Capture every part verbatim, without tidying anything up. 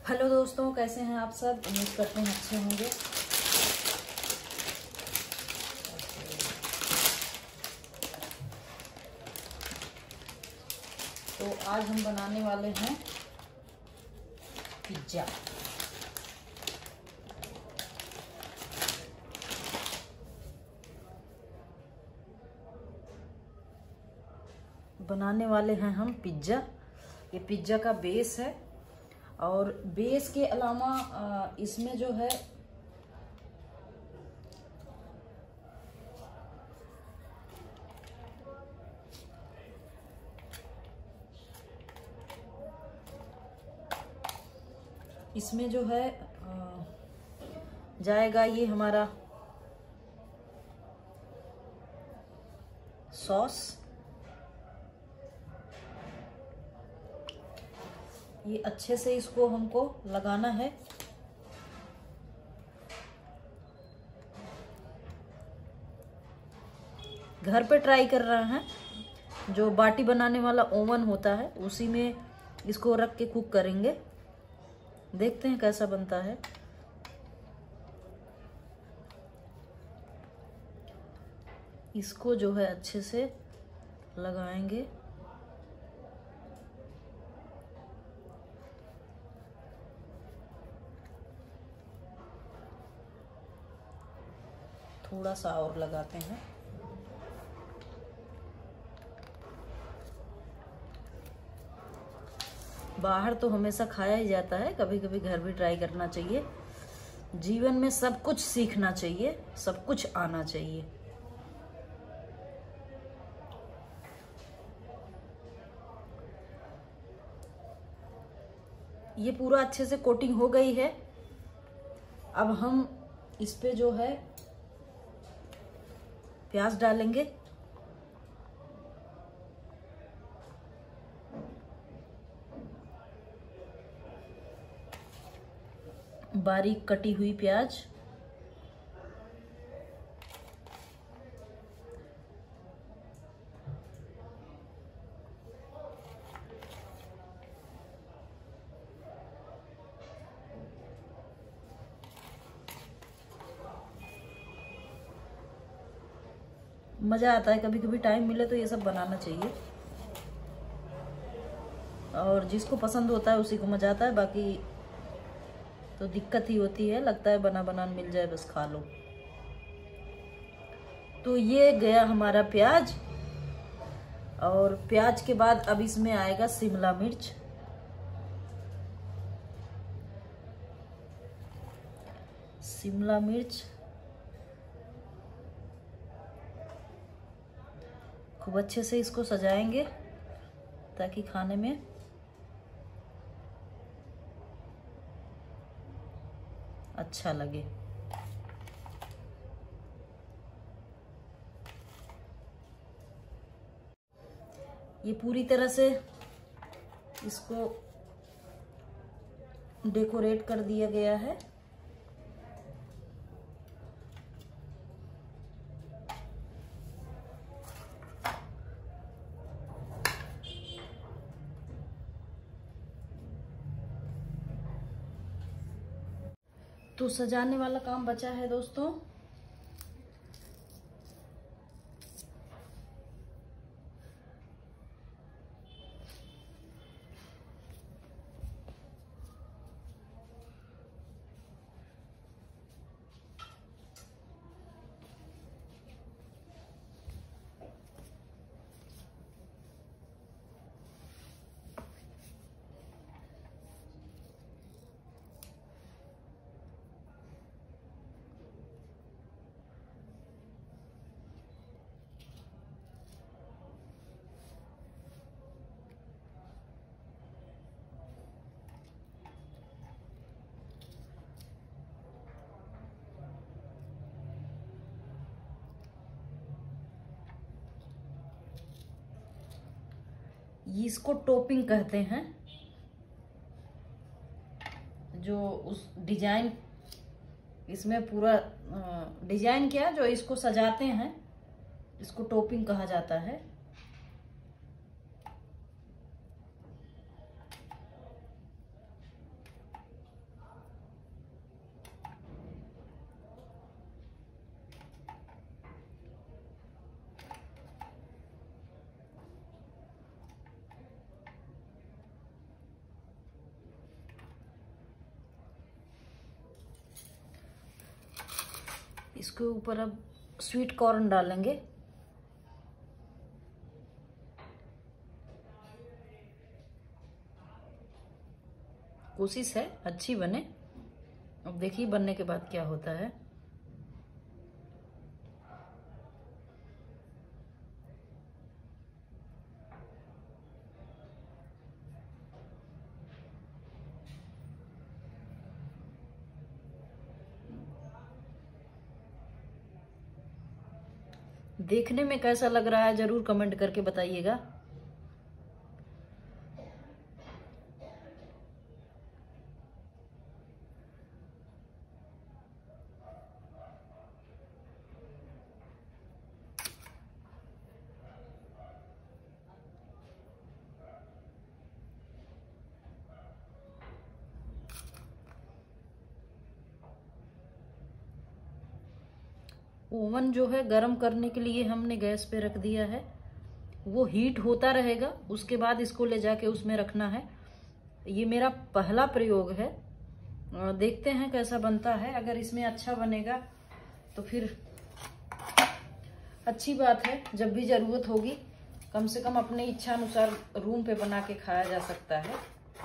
Hello दोस्तों, कैसे हैं आप सब। उम्मीद करते हैं अच्छे होंगे। तो आज हम बनाने वाले हैं पिज्ज़ा। बनाने वाले हैं हम पिज्ज़ा। ये पिज्ज़ा का बेस है और बेस के अलावा इसमें जो है इसमें जो है जाएगा ये हमारा सॉस। ये अच्छे से इसको हमको लगाना है। घर पे ट्राई कर रहे हैं। जो बाटी बनाने वाला ओवन होता है उसी में इसको रख के कुक करेंगे। देखते हैं कैसा बनता है। इसको जो है अच्छे से लगाएंगे। थोड़ा सा और लगाते हैं। बाहर तो हमेशा खाया ही जाता है, कभी कभी घर भी ट्राई करना चाहिए। जीवन में सब कुछ सीखना चाहिए, सब कुछ आना चाहिए। ये पूरा अच्छे से कोटिंग हो गई है। अब हम इस पे जो है प्याज डालेंगे। बारीक कटी हुई प्याज, मजा आता है। कभी कभी टाइम मिले तो ये सब बनाना चाहिए और जिसको पसंद होता है उसी को मजा आता है। बाकी तो दिक्कत ही होती है, लगता है बना बना मिल जाए बस खा लो। तो ये गया हमारा प्याज। और प्याज के बाद अब इसमें आएगा शिमला मिर्च। शिमला मिर्च खूब अच्छे से इसको सजाएंगे ताकि खाने में अच्छा लगे। ये पूरी तरह से इसको डेकोरेट कर दिया गया है। तो सजाने वाला काम बचा है दोस्तों। ये इसको टॉपिंग कहते हैं। जो उस डिजाइन इसमें पूरा डिजाइन क्या जो इसको सजाते हैं, इसको टॉपिंग कहा जाता है। इसके ऊपर अब स्वीट कॉर्न डालेंगे। कोशिश है अच्छी बने, अब देखिए बनने के बाद क्या होता है। देखने में कैसा लग रहा है जरूर कमेंट करके बताइएगा। ओवन जो है गरम करने के लिए हमने गैस पे रख दिया है, वो हीट होता रहेगा, उसके बाद इसको ले जाके उसमें रखना है। ये मेरा पहला प्रयोग है, देखते हैं कैसा बनता है। अगर इसमें अच्छा बनेगा तो फिर अच्छी बात है, जब भी जरूरत होगी कम से कम अपने इच्छा अनुसार रूम पे बना के खाया जा सकता है।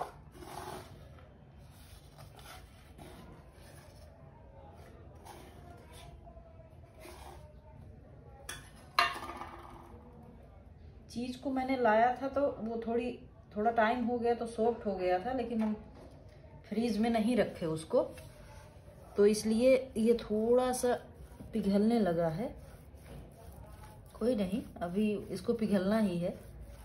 चीज को मैंने लाया था तो वो थोड़ी थोड़ा टाइम हो गया तो सॉफ्ट हो गया था, लेकिन हम फ्रीज में नहीं रखे उसको, तो इसलिए ये थोड़ा सा पिघलने लगा है। कोई नहीं, अभी इसको पिघलना ही है,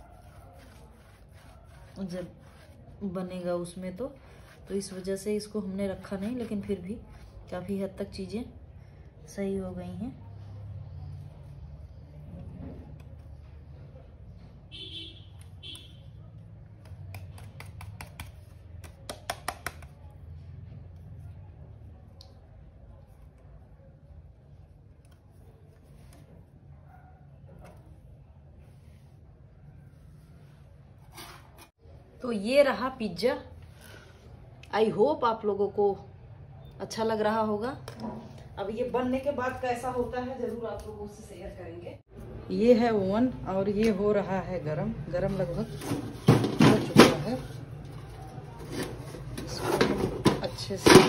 जब बनेगा उसमें तो तो इस वजह से इसको हमने रखा नहीं, लेकिन फिर भी काफी हद तक चीजें सही हो गई हैं। तो ये रहा पिज्जा। आई होप आप लोगों को अच्छा लग रहा होगा। अब ये बनने के बाद कैसा होता है जरूर आप लोगों से शेयर करेंगे। ये है ओवन और ये हो रहा है गरम गरम लगभग हो चुका है। इसको हम अच्छे से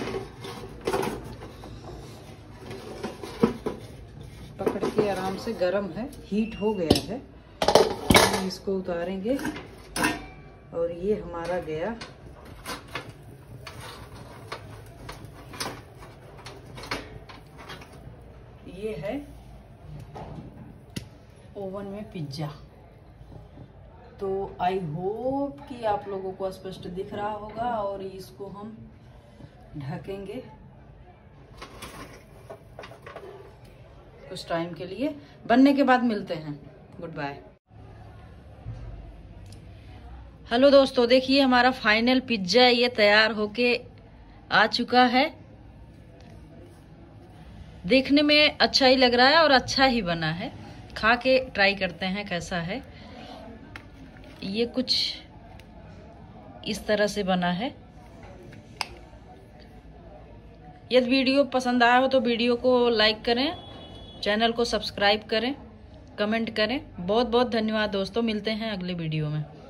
पकड़ के आराम से, गरम है, हीट हो गया है, हम इसको उतारेंगे और ये हमारा गया। ये है ओवन में पिज्जा। तो आई होप कि आप लोगों को स्पष्ट दिख रहा होगा और इसको हम ढकेंगे कुछ टाइम के लिए। बनने के बाद मिलते हैं। Good bye. हेलो दोस्तों, देखिए हमारा फाइनल पिज्जा ये तैयार होके आ चुका है। देखने में अच्छा ही लग रहा है और अच्छा ही बना है। खा के ट्राई करते हैं कैसा है। ये कुछ इस तरह से बना है। यदि वीडियो पसंद आया हो तो वीडियो को लाइक करें, चैनल को सब्सक्राइब करें, कमेंट करें। बहुत बहुत धन्यवाद दोस्तों, मिलते हैं अगले वीडियो में।